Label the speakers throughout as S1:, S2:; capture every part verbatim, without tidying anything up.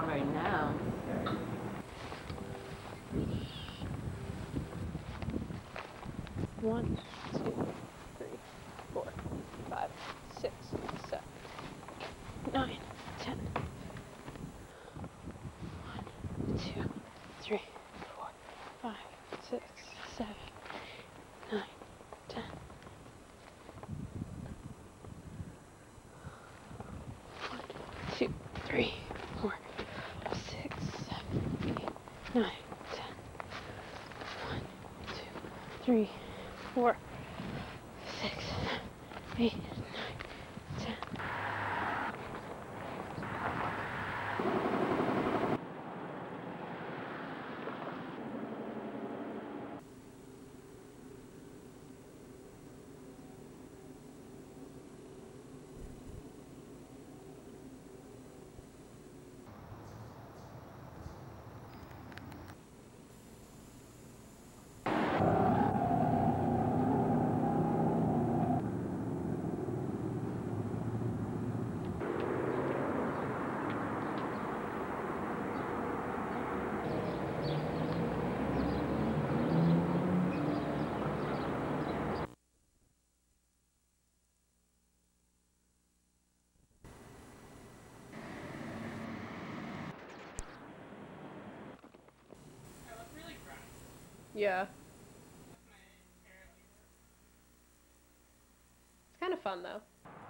S1: right now.
S2: One, two, three, four, five, six, seven, nine, ten. One, two, three, four, five, six, seven, nine, ten. One, two, three, four, six, seven, eight, nine, ten. One, two, three, four, six, eight, nine, ten. Yeah. It's kind of fun though.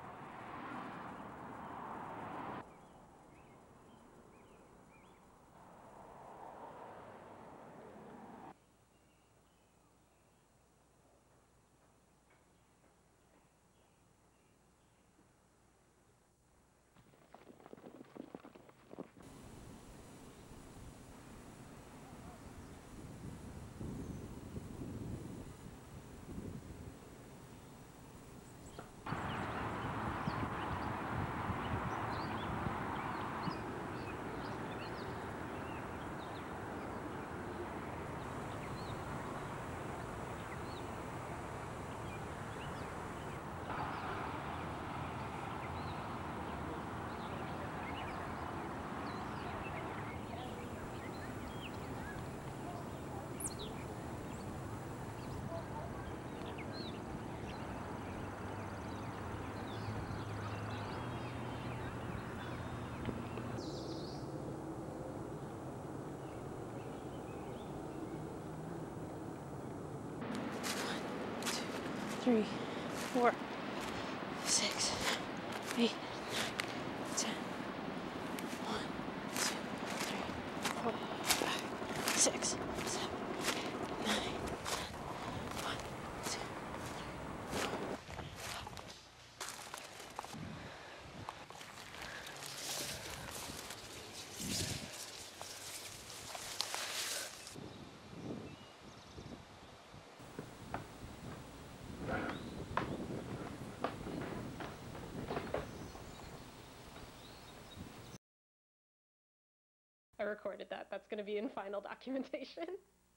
S2: Three, four, six, eight, nine, ten. One, two, three, four, five, six, seven, eight, nine, ten. One, two, three, four. I recorded that. That's going to be in final documentation.